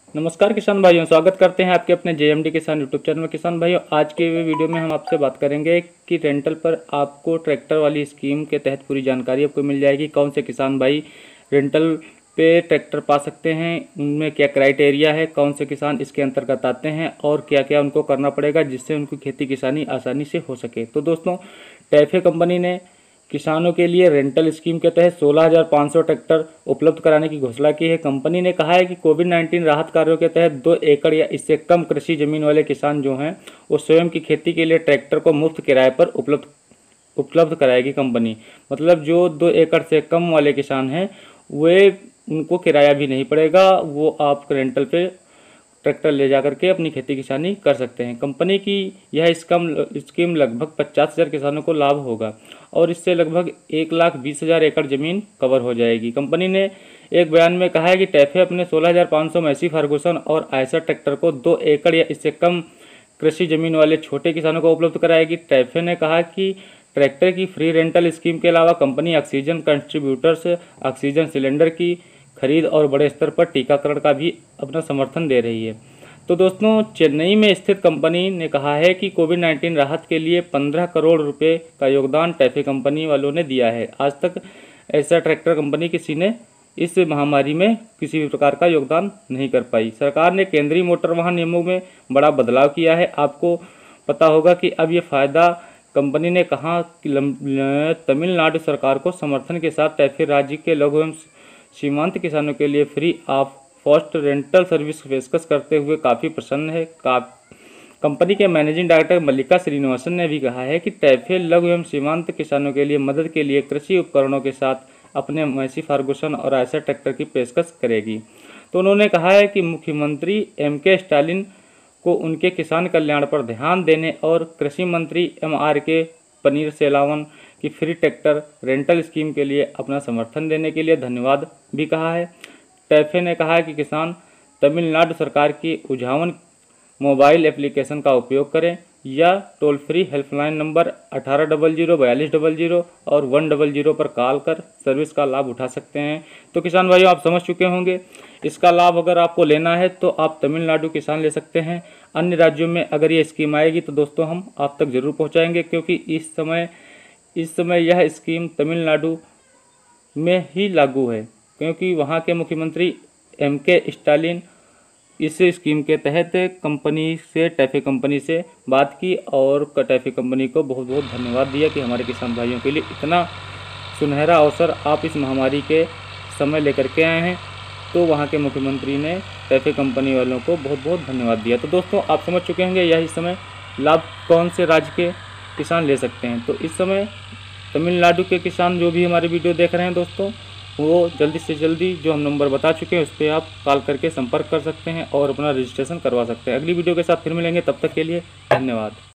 नमस्कार किसान भाइयों, स्वागत करते हैं आपके अपने जेएमडी किसान यूट्यूब चैनल में। किसान भाइयों, आज के वीडियो में हम आपसे बात करेंगे कि रेंटल पर आपको ट्रैक्टर वाली स्कीम के तहत पूरी जानकारी आपको मिल जाएगी। कौन से किसान भाई रेंटल पे ट्रैक्टर पा सकते हैं, उनमें क्या क्राइटेरिया है, कौन से किसान इसके अंतर्गत आते हैं और क्या क्या उनको करना पड़ेगा जिससे उनकी खेती किसानी आसानी से हो सके। तो दोस्तों, टैफे कंपनी ने किसानों के लिए रेंटल स्कीम के तहत 16,500 ट्रैक्टर उपलब्ध कराने की घोषणा की है। कंपनी ने कहा है कि कोविड-19 राहत कार्यों के तहत 2 एकड़ या इससे कम कृषि जमीन वाले किसान जो हैं वो स्वयं की खेती के लिए ट्रैक्टर को मुफ्त किराए पर उपलब्ध कराएगी कंपनी। मतलब जो 2 एकड़ से कम वाले किसान हैं वे उनको किराया भी नहीं पड़ेगा, वो आप रेंटल पे ट्रैक्टर ले जा करके अपनी खेती किसानी कर सकते हैं। कंपनी की यह स्कीम लगभग 50,000 किसानों को लाभ होगा और इससे लगभग 1,20,000 एकड़ ज़मीन कवर हो जाएगी। कंपनी ने एक बयान में कहा है कि टैफे अपने 16,500 मैसी फर्गुसन और आयशर ट्रैक्टर को 2 एकड़ या इससे कम कृषि जमीन वाले छोटे किसानों को उपलब्ध कराएगी। टैफे ने कहा कि ट्रैक्टर की फ्री रेंटल स्कीम के अलावा company oxygen contributors, oxygen cylinder की खरीद और बड़े स्तर पर टीकाकरण का भी अपना समर्थन दे रही है। तो दोस्तों, चेन्नई में स्थित कंपनी ने कहा है कि कोविड-19 राहत के लिए 15 करोड़ रुपए का योगदान टैफे कंपनी वालों ने दिया है। आज तक ऐसा ट्रैक्टर कंपनी किसी ने इस महामारी में किसी भी प्रकार का योगदान नहीं कर पाई। सरकार ने केंद्रीय मोटर वाहन नियमों में बड़ा बदलाव किया है। आपको पता होगा कि अब ये फ़ायदा कंपनी ने कहा कि तमिलनाडु सरकार को समर्थन के साथ टैफे राज्य के लघु एवं सीमांत किसानों के लिए free of cost rental service पेशकश करते हुए काफ़ी प्रसन्न है। कंपनी के मैनेजिंग डायरेक्टर मल्लिका श्रीनिवासन ने भी कहा है कि टैफे लघु एवं सीमांत किसानों के लिए मदद के लिए कृषि उपकरणों के साथ अपने मैसी फर्गुसन और आयशर ट्रैक्टर की पेशकश करेगी। तो उन्होंने कहा है कि मुख्यमंत्री एम.के. स्टालिन को उनके किसान कल्याण पर ध्यान देने और कृषि मंत्री M.R.K. पनीरसेल्वम की फ्री ट्रैक्टर रेंटल स्कीम के लिए अपना समर्थन देने के लिए धन्यवाद भी कहा है। टैफे ने कहा है कि किसान तमिलनाडु सरकार की उझावन मोबाइल एप्लीकेशन का उपयोग करें या टोल फ्री हेल्पलाइन नंबर 1800 4200 और 100 पर कॉल कर सर्विस का लाभ उठा सकते हैं। तो किसान भाइयों, आप समझ चुके होंगे। इसका लाभ अगर आपको लेना है तो आप तमिलनाडु किसान ले सकते हैं। अन्य राज्यों में अगर ये स्कीम आएगी तो दोस्तों हम आप तक ज़रूर पहुँचाएँगे, क्योंकि इस समय यह स्कीम तमिलनाडु में ही लागू है, क्योंकि वहाँ के मुख्यमंत्री M.K. स्टालिन इस स्कीम के तहत टैफे कंपनी से बात की और टैफे कंपनी को बहुत बहुत धन्यवाद दिया कि हमारे किसान भाइयों के लिए इतना सुनहरा अवसर आप इस महामारी के समय लेकर के आए हैं। तो वहाँ के मुख्यमंत्री ने टैफे कंपनी वालों को बहुत बहुत धन्यवाद दिया। तो दोस्तों, आप समझ चुके होंगे यह इस समय लाभ कौन से राज्य के किसान ले सकते हैं। तो इस समय तमिलनाडु के किसान जो भी हमारे वीडियो देख रहे हैं दोस्तों, वो जल्दी से जल्दी जो हम नंबर बता चुके हैं उस पर आप कॉल करके संपर्क कर सकते हैं और अपना रजिस्ट्रेशन करवा सकते हैं। अगली वीडियो के साथ फिर मिलेंगे, तब तक के लिए धन्यवाद।